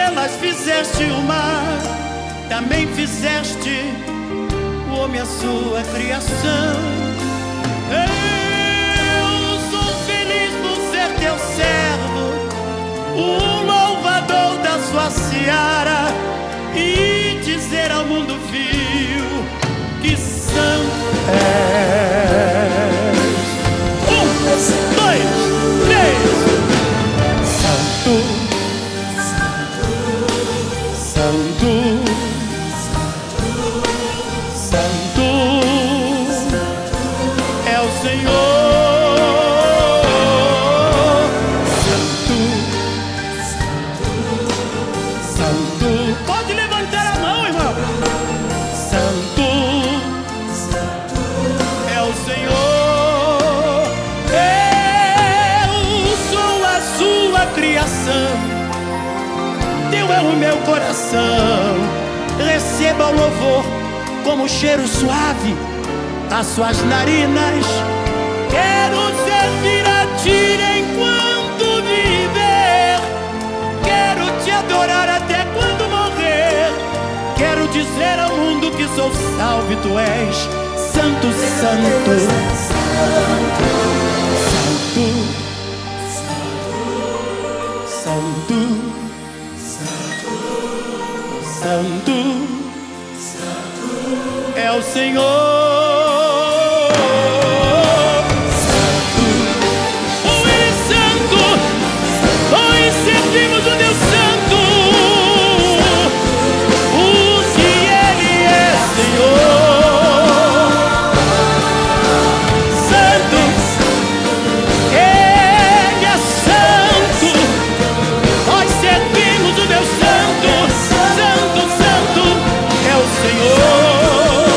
estrelas, fizeste o mar, também fizeste o homem, a sua criação. Eu sou feliz por ser teu servo, o louvador da sua seara, e dizer ao mundo vil que santo és. 1, 2, 3. Santo, santo, santo é o Senhor. Pode levantar a mão, irmão. Santo é o Senhor. Eu sou a sua criação, teu é o meu coração. Receba o louvor como cheiro suave às suas narinas. Quero servir a ti enquanto viver, quero te adorar até quando morrer. Quero dizer ao mundo que sou salvo e tu és santo, santo, santo, santo, santo, é o Senhor. Servimos o Deus Santo, porque Ele é Senhor. Santo, Ele é Santo. Nós servimos o Deus Santo. Santo, Santo é o Senhor.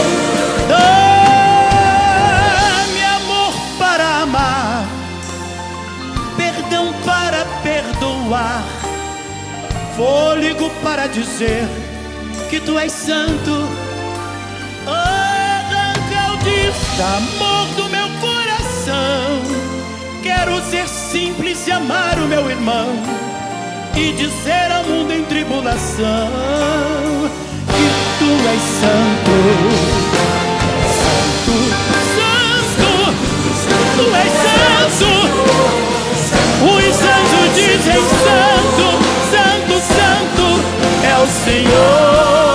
Dá-me amor para amar, perdão para perdoar, fôlego para dizer que tu és santo. Arranca o desamor do meu coração. Quero ser simples e amar o meu irmão, e dizer ao mundo em tribulação que tu és santo. Santo, santo, tu és santo. Os anjos dizem santo, santo, santo é o Senhor.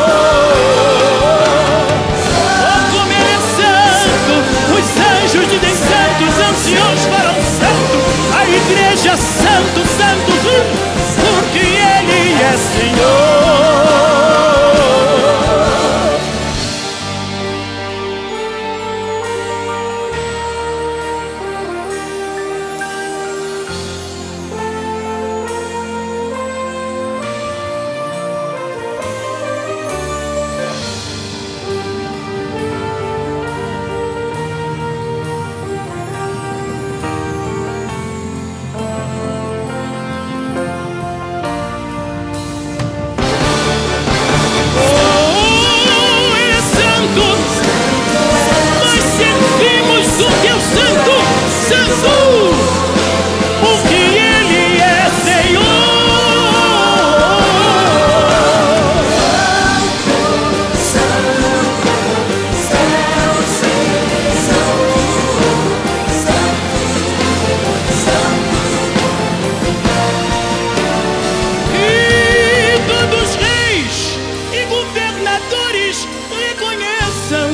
Oh, como Ele é santo. Os anjos dizem santo, os anciãos falam santo, a igreja santo, santo, porque Ele é Senhor.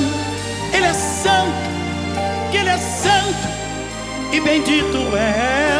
E bendito é